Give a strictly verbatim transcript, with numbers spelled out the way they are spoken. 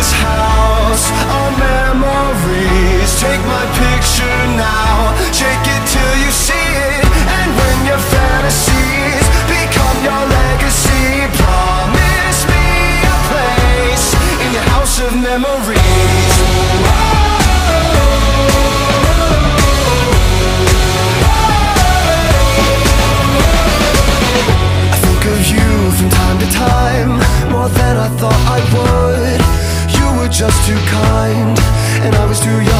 this house of memories. Take my picture now, shake it till you see it. And when your fantasies become your legacy, promise me a place in your house of memories. I think of you from time to time, more than I thought I would. You were just too kind, and I was too young